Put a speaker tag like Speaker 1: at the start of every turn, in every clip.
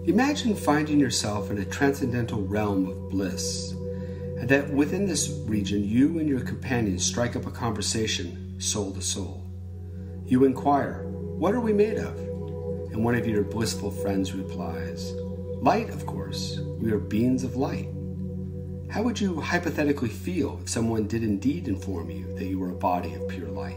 Speaker 1: Imagine finding yourself in a transcendental realm of bliss, and that within this region you and your companions strike up a conversation soul to soul. You inquire, "What are we made of?" And one of your blissful friends replies, "Light, of course. We are beings of light." How would you hypothetically feel if someone did indeed inform you that you were a body of pure light?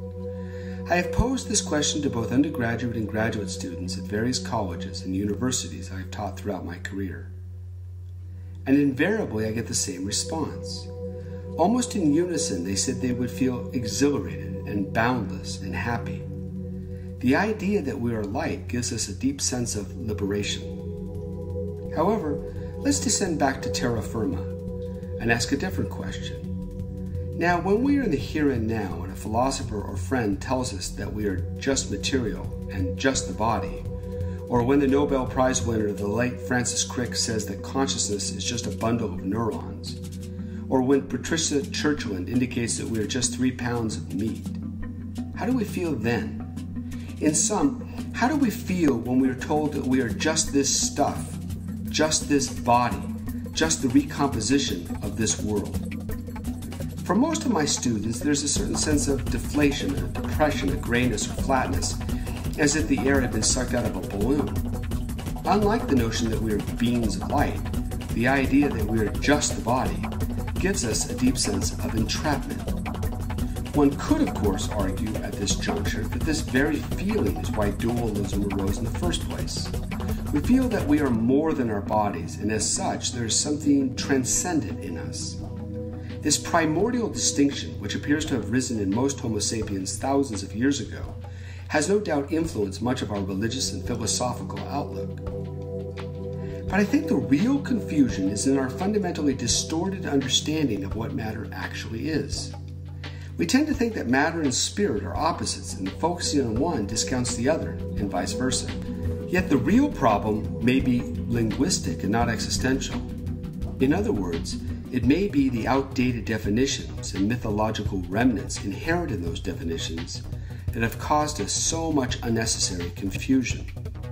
Speaker 1: I have posed this question to both undergraduate and graduate students at various colleges and universities I have taught throughout my career. And invariably I get the same response. Almost in unison, they said they would feel exhilarated and boundless and happy. The idea that we are light gives us a deep sense of liberation. However, let's descend back to terra firma and ask a different question. Now, when we are in the here and now, and a philosopher or friend tells us that we are just material and just the body, or when the Nobel Prize winner, the late Francis Crick, says that consciousness is just a bundle of neurons, or when Patricia Churchland indicates that we are just 3 pounds of meat, how do we feel then? In sum, how do we feel when we are told that we are just this stuff, just this body, just the recomposition of this world? For most of my students, there's a certain sense of deflation, a depression, a grayness or flatness, as if the air had been sucked out of a balloon. Unlike the notion that we are beings of light, the idea that we are just the body gives us a deep sense of entrapment. One could, of course, argue at this juncture that this very feeling is why dualism arose in the first place. We feel that we are more than our bodies, and as such, there is something transcendent in us. This primordial distinction, which appears to have risen in most Homo sapiens thousands of years ago, has no doubt influenced much of our religious and philosophical outlook. But I think the real confusion is in our fundamentally distorted understanding of what matter actually is. We tend to think that matter and spirit are opposites, and focusing on one discounts the other, and vice versa. Yet the real problem may be linguistic and not existential. In other words, it may be the outdated definitions and mythological remnants inherent in those definitions that have caused us so much unnecessary confusion.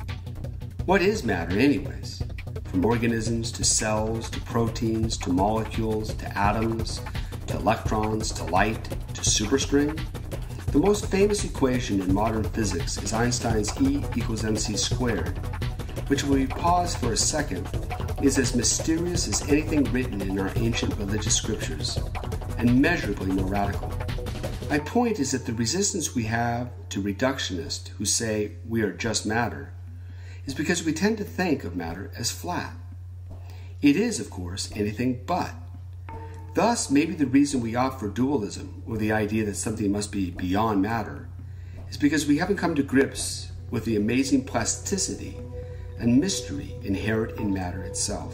Speaker 1: What is matter anyways? From organisms to cells to proteins to molecules to atoms to electrons to light to superstring? The most famous equation in modern physics is Einstein's E equals mc squared, which, when we pause for a second, is as mysterious as anything written in our ancient religious scriptures, and measurably more radical. My point is that the resistance we have to reductionists who say we are just matter is because we tend to think of matter as flat. It is, of course, anything but. Thus, maybe the reason we opt for dualism, or the idea that something must be beyond matter, is because we haven't come to grips with the amazing plasticity and mystery inherent in matter itself.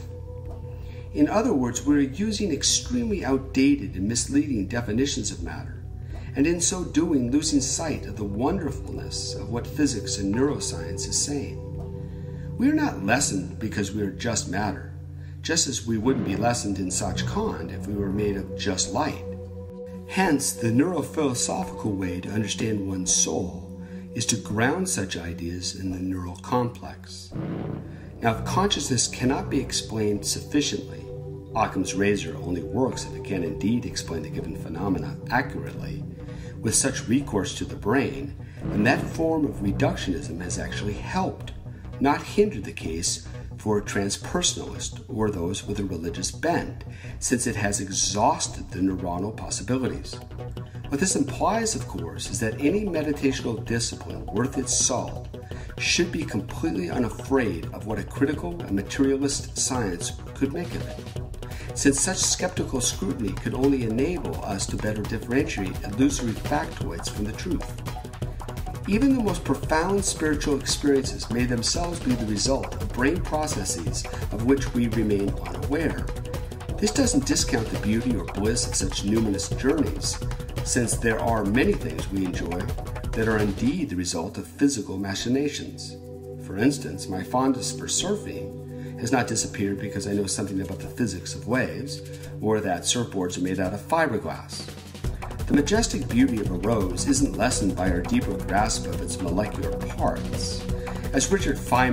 Speaker 1: In other words, we're using extremely outdated and misleading definitions of matter, and in so doing losing sight of the wonderfulness of what physics and neuroscience is saying. We are not lessened because we are just matter, just as we wouldn't be lessened in Sachkhand if we were made of just light. Hence, the neurophilosophical way to understand one's soul is to ground such ideas in the neural complex. Now, if consciousness cannot be explained sufficiently, Occam's razor only works if it can indeed explain the given phenomena accurately, with such recourse to the brain, then that form of reductionism has actually helped, not hindered the case for a transpersonalist or those with a religious bent, since it has exhausted the neuronal possibilities. What this implies, of course, is that any meditational discipline worth its salt should be completely unafraid of what a critical and materialist science could make of it, since such skeptical scrutiny could only enable us to better differentiate illusory factoids from the truth. Even the most profound spiritual experiences may themselves be the result of brain processes of which we remain unaware. This doesn't discount the beauty or bliss of such numinous journeys, since there are many things we enjoy that are indeed the result of physical machinations. For instance, my fondness for surfing has not disappeared because I know something about the physics of waves, or that surfboards are made out of fiberglass. The majestic beauty of a rose isn't lessened by our deeper grasp of its molecular parts. As Richard Feynman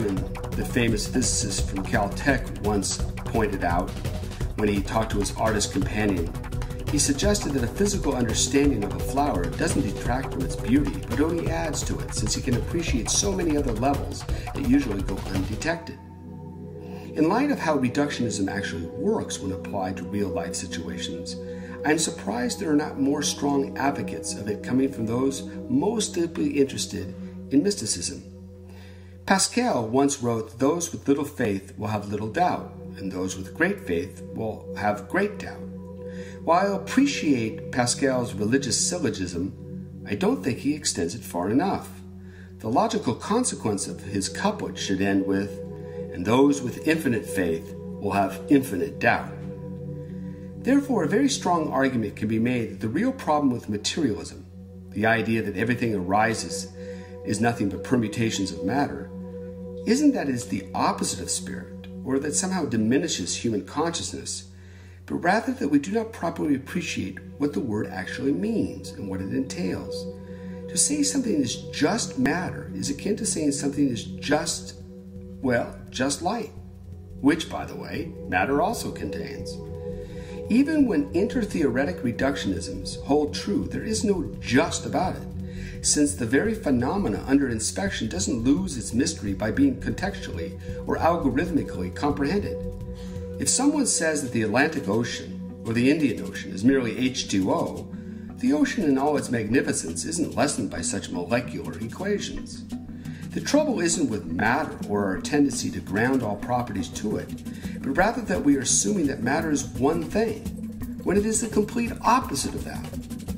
Speaker 1: the famous physicist from Caltech once pointed out when he talked to his artist companion. He suggested that a physical understanding of a flower doesn't detract from its beauty, but only adds to it, since he can appreciate so many other levels that usually go undetected. In light of how reductionism actually works when applied to real-life situations, I am surprised there are not more strong advocates of it coming from those most deeply interested in mysticism. Pascal once wrote, "Those with little faith will have little doubt, and those with great faith will have great doubt." While I appreciate Pascal's religious syllogism, I don't think he extends it far enough. The logical consequence of his couplet should end with, "And those with infinite faith will have infinite doubt." Therefore, a very strong argument can be made that the real problem with materialism, the idea that everything arises is nothing but permutations of matter, isn't that it is the opposite of spirit, or that somehow diminishes human consciousness, but rather that we do not properly appreciate what the word actually means and what it entails. To say something is just matter is akin to saying something is just light, which, by the way, matter also contains. Even when inter-theoretic reductionisms hold true, there is no just about it, since the very phenomena under inspection doesn't lose its mystery by being contextually or algorithmically comprehended. If someone says that the Atlantic Ocean or the Indian Ocean is merely H2O, the ocean in all its magnificence isn't lessened by such molecular equations. The trouble isn't with matter or our tendency to ground all properties to it, but rather that we are assuming that matter is one thing, when it is the complete opposite of that.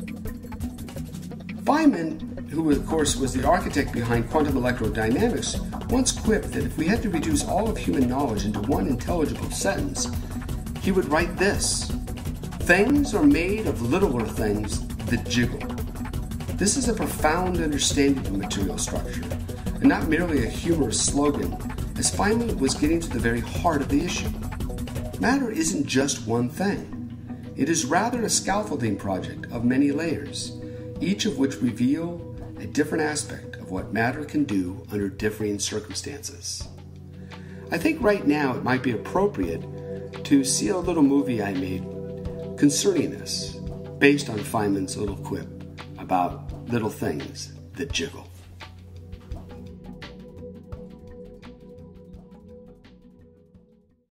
Speaker 1: Feynman, who of course was the architect behind quantum electrodynamics, once quipped that if we had to reduce all of human knowledge into one intelligible sentence, he would write this: "Things are made of littler things that jiggle." This is a profound understanding of material structure, and not merely a humorous slogan, as Feynman was getting to the very heart of the issue. Matter isn't just one thing. It is rather a scaffolding project of many layers, each of which reveal a different aspect of what matter can do under differing circumstances. I think right now it might be appropriate to see a little movie I made concerning this, based on Feynman's little quip about little things that jiggle.